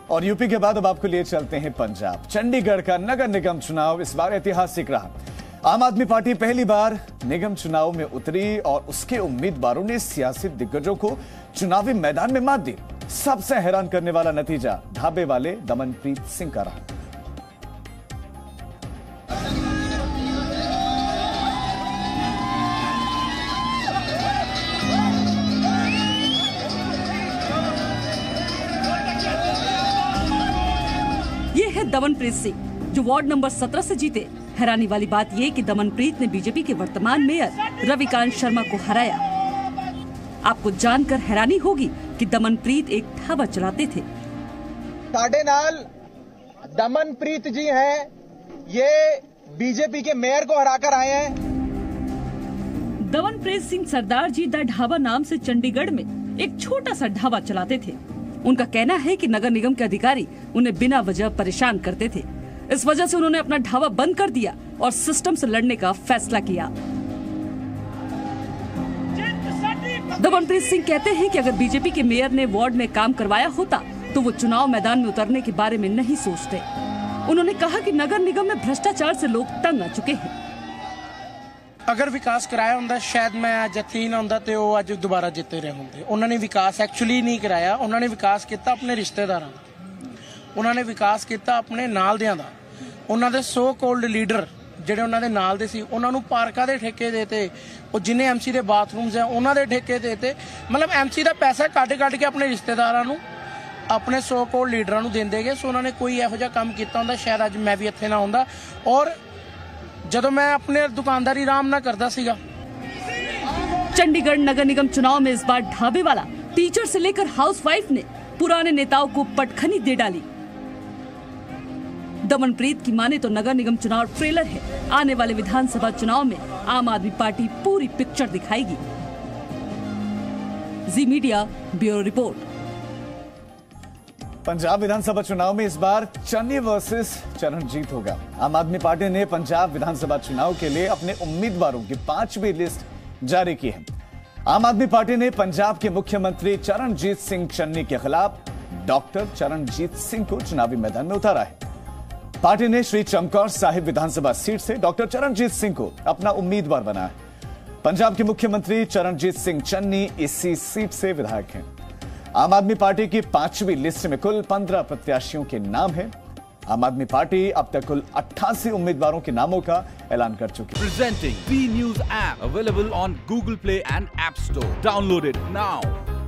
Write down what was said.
और यूपी के बाद अब आपको लिए चलते हैं पंजाब। चंडीगढ़ का नगर निगम चुनाव इस बार ऐतिहासिक रहा। आम आदमी पार्टी पहली बार निगम चुनाव में उतरी और उसके उम्मीदवारों ने सियासी दिग्गजों को चुनावी मैदान में मात दी। सबसे हैरान करने वाला नतीजा ढाबे वाले दमनप्रीत सिंह का रहा। ये है दमनप्रीत सिंह जो वार्ड नंबर 17 से जीते। हैरानी वाली बात ये कि दमनप्रीत ने बीजेपी के वर्तमान मेयर रविकांत शर्मा को हराया। आपको जानकर हैरानी होगी कि दमनप्रीत एक ढाबा चलाते थे। साडे नाल दमनप्रीत जी हैं, ये बीजेपी के मेयर को हराकर आए हैं। दमनप्रीत सिंह सरदार जी द ढाबा नाम से चंडीगढ़ में एक छोटा सा ढाबा चलाते थे। उनका कहना है कि नगर निगम के अधिकारी उन्हें बिना वजह परेशान करते थे। इस वजह से उन्होंने अपना ढाबा बंद कर दिया और सिस्टम से लड़ने का फैसला किया। दमनप्रीत सिंह कहते हैं कि अगर बीजेपी के मेयर ने वार्ड में काम करवाया होता तो वो चुनाव मैदान में उतरने के बारे में नहीं सोचते। उन्होंने कहा कि नगर निगम में भ्रष्टाचार से लोग तंग आ चुके हैं। अगर विकास कराया होंदा शायद मैं अज इत्थे ही ना होंदा ते ओह अज दोबारा जिते रहे होंदे। उन्होंने विकास एक्चुअली नहीं कराया, उन्होंने विकास किया अपने रिश्तेदारां दा, उन्होंने विकास किया अपने नाल दियां दा। उन्होंने दे सो कॉल्ड लीडर ਜਿਹੜੇ ਉਹਨਾਂ ਦੇ ਨਾਲ ਦੇ ਸੀ ਉਹਨਾਂ ਨੂੰ ਪਾਰਕਾਂ ਦੇ ਠੇਕੇ ਦੇਤੇ, ਉਹ ਜਿੰਨੇ ਐਮਸੀ ਦੇ ਬਾਥਰੂਮਸ ਆ ਉਹਨਾਂ ਦੇ ਠੇਕੇ ਦੇਤੇ। ਮਤਲਬ ਐਮਸੀ ਦਾ ਪੈਸਾ ਕੱਢ ਕੇ ਆਪਣੇ ਰਿਸ਼ਤੇਦਾਰਾਂ ਨੂੰ ਆਪਣੇ ਸੋ ਕੌਲਡ ਲੀਡਰਾਂ ਨੂੰ ਦਿੰਦੇ ਗਏ। ਸੋ ਉਹਨਾਂ ਨੇ ਕੋਈ ਇਹੋ ਜਿਹਾ ਕੰਮ ਕੀਤਾ ਹੁੰਦਾ ਸ਼ਾਇਦ ਅੱਜ ਮੈਂ ਵੀ ਇੱਥੇ ਨਾ ਹੁੰਦਾ। ਔਰ ਜਦੋਂ मैं अपने दुकानदारी आराम ना करता सीगा। चंडीगढ़ नगर निगम चुनाव में इस बार ढाबे वाला टीचर से लेकर हाउसवाइफ ने पुराने नेताओं को पटखनी दे डाली। दमनप्रीत की माने तो नगर निगम चुनाव ट्रेलर है। आने वाले विधानसभा चुनाव में आम आदमी पार्टी पूरी पिक्चर दिखाएगी। Zee media bureau report. Punjab विधानसभा चुनाव में इस बार चन्नी वर्सेस चरणजीत होगा। आम आदमी पार्टी ने पंजाब विधानसभा चुनाव के लिए अपने उम्मीदवारों की 5वीं लिस्ट जारी की है। आम आदमी पार्टी ने पंजाब के मुख्यमंत्री चरणजीत सिंह चन्नी के खिलाफ डॉक्टर चरणजीत सिंह को चुनावी मैदान में उतारा है। पार्टी ने श्री चमकौर साहिब विधानसभा सीट से डॉक्टर चरणजीत सिंह को अपना उम्मीदवार बनाया है। पंजाब के मुख्यमंत्री चरणजीत सिंह चन्नी इसी सीट से विधायक हैं। आम आदमी पार्टी की 5वीं लिस्ट में कुल 15 प्रत्याशियों के नाम हैं। आम आदमी पार्टी अब तक कुल 88 उम्मीदवारों के नामों का ऐलान कर चुकी है। Presenting B News app available on Google Play and App Store. Download it now.